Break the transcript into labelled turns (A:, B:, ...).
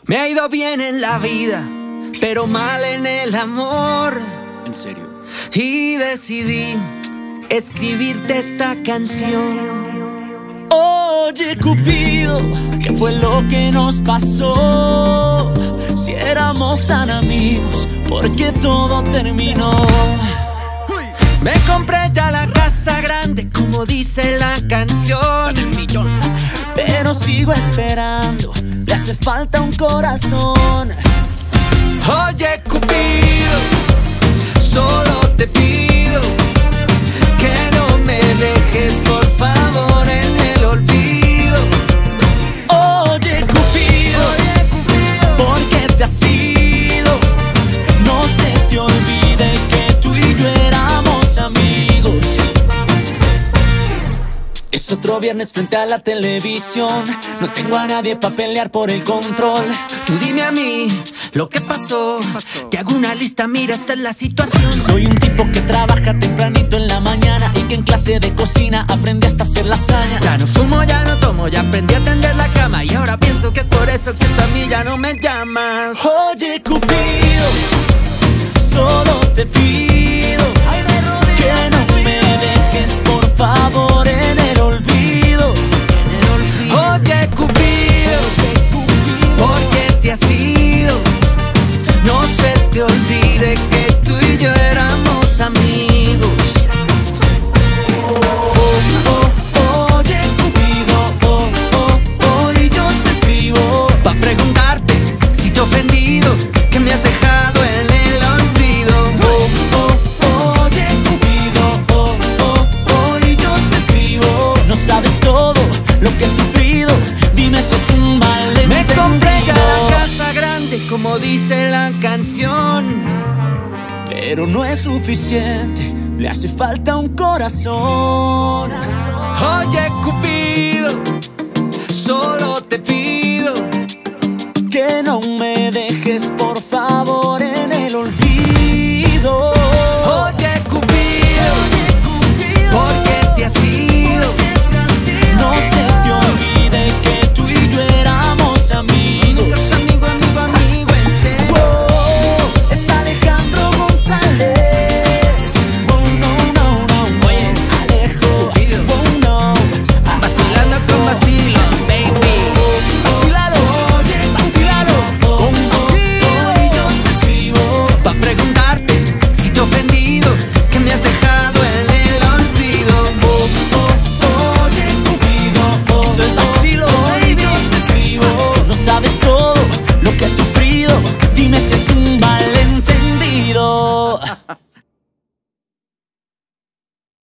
A: Me ha ido bien en la vida, pero mal en el amor.
B: ¿En serio?
A: Y decidí escribirte esta canción. Oye, Cupido, ¿qué fue lo que nos pasó? Si éramos tan amigos, ¿por qué todo terminó? Me compré ya la casa grande, como dice la canción, pero sigo esperando, le hace falta un corazón. Oye, Cupido, solo te pido que no me dejes, por favor, en el olvido. Oye, Cupido, ¿por qué te has ido? No se te olvide que tú y yo éramos amigos. Es otro viernes frente a la televisión, no tengo a nadie para pelear por el control. Tú dime a mí lo que pasó, te hago una lista, mira, esta es la situación. Soy un tipo que trabaja tempranito en la mañana y que en clase de cocina aprendí hasta hacer lasaña. Ya no fumo, ya no tomo, ya aprendí a tender la cama, y ahora pienso que es por eso que tú a mí ya no me llamas. Oye, Cupido, solo te pido que no me dejes, por favor, en el olvido. Oye, Cupido, ¿por qué te has ido? No se te olvide que tú y yo éramos amigos. Oye, Cupido, y yo te escribo pa' preguntarte si te he ofendido, que me has dejado en el olvido. Oye, Cupido, y yo te escribo. No sabes todo lo que he sufrido, dime si es un malentendido. Me compré ya la casa grande, como dice la canción, pero no es suficiente, le hace falta un corazón. Oye, Cupido, solo te pido que no me dejes, por favor, en el olvido. Oye, Cupido, ¿por qué te has ido? No se te olvide que tú y yo éramos amigos. Amigo, en serio. Oh, es Alejandro González. Oh, no. Oye, Alejo. Oh, no. Vacilando con vacilo, baby. Vacílalo, oye, vacílalo. Con vacilo. Y yo te escribo pa' preguntarte si te he ofendido, que me has dejado en el olvido. Oye, Cupido, esto es vacilo, baby. Yo te escribo. No sabes todo lo que he sufrido, dime si es un mal.